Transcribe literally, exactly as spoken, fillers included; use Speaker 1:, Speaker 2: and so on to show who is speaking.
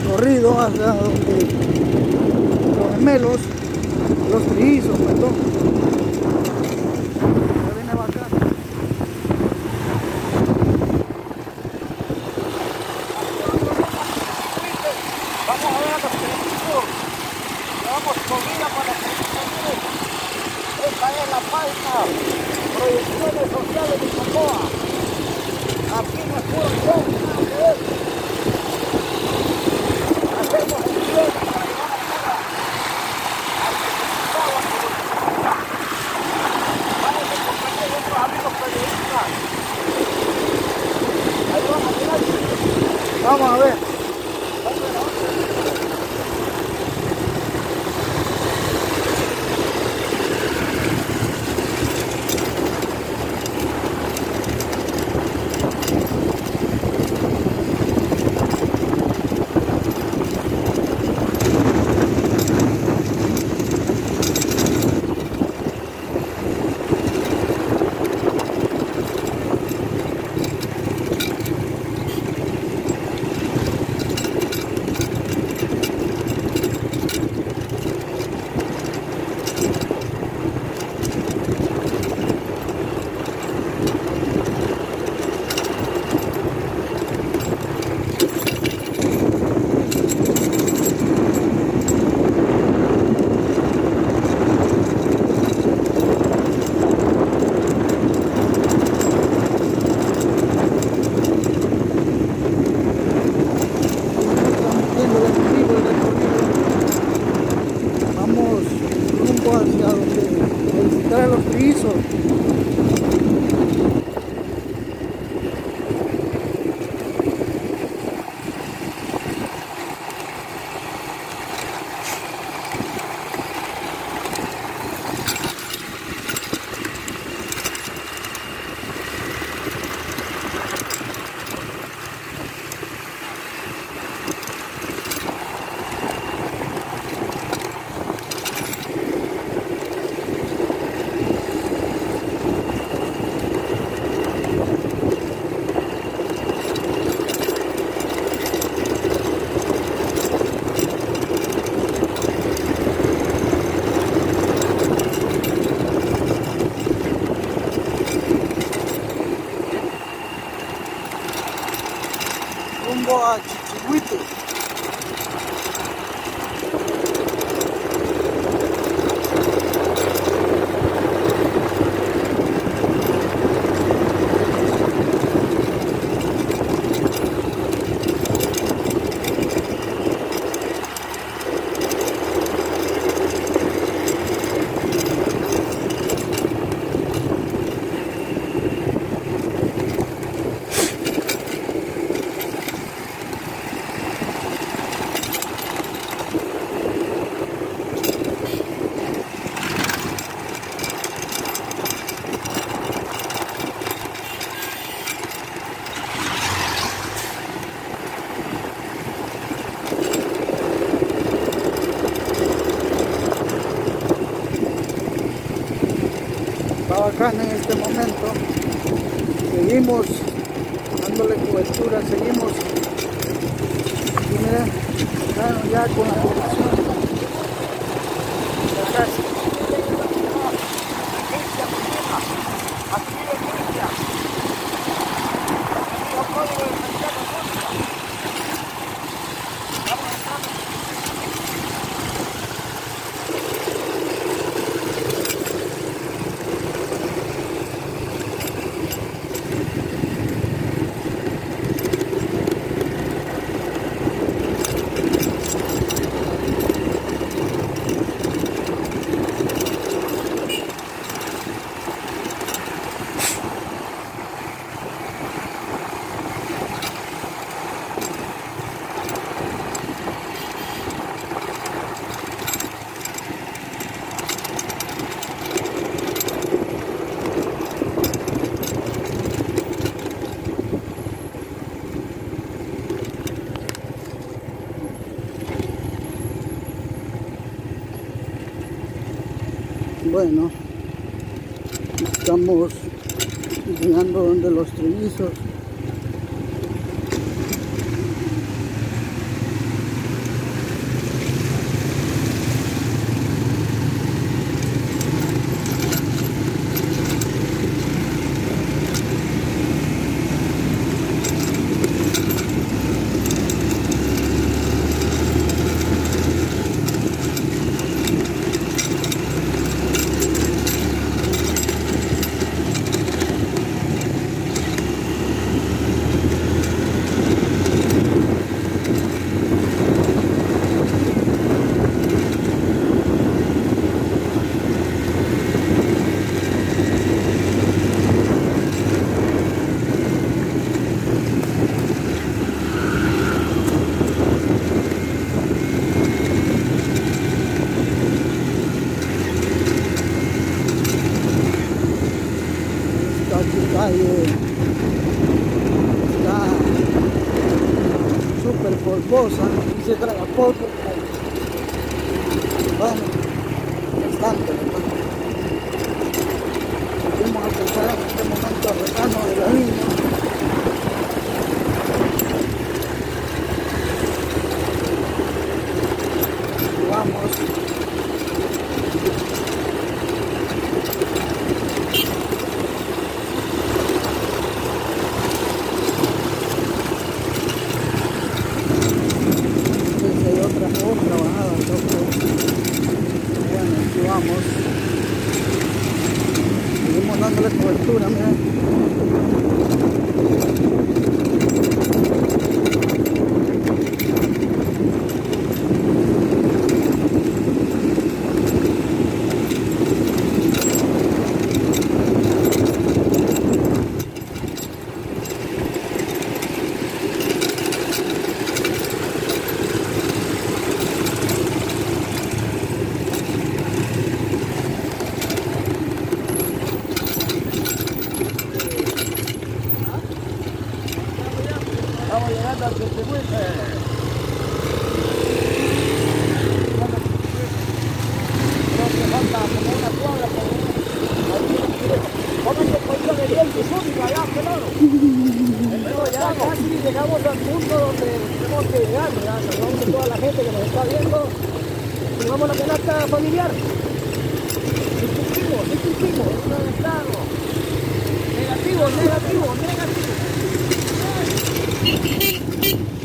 Speaker 1: recorrido hasta donde los gemelos, los trillizos, perdón. Ya viene bacán.
Speaker 2: Vamos a ver a los trillizos. Llevamos comida para que esta es la página Producciones Sociales de Cocoa. Aquí no es puro show, nada que ver. Hacemos el bien para llevar a cabo al necesitado, al que necesita. Vamos a acompañar a otros amigos periodistas. Ahí vamos a mirar.
Speaker 1: Vamos a ver. Hacia donde a visitar a los trillizos. Rumbo a Chichihuite. Está bacán en este momento. Seguimos dándole cobertura, seguimos y miren, ya, ya con la dirección ya casi. Bueno, estamos llegando donde los trillizos. calle está súper polvosa y se traga polvo. Bueno, bastante, ¿verdad? Seguimos a alcanzar en este momento el recano de la línea. Y vamos. Otra bajada, entonces, bueno, aquí vamos, seguimos dándole cobertura, miren.
Speaker 2: Estamos llegando al Chichihuite. Creo que falta como una cuadra por ¿cómo se podía venir el súbito allá, claro? Pero ya casi llegamos al punto donde tenemos que llegar, ¿verdad? Saludamos a toda la gente que nos está viendo. Llevamos la canasta familiar. Sí cumplimos, sí cumplimos, es un estado. Negativo, negativo, negativo.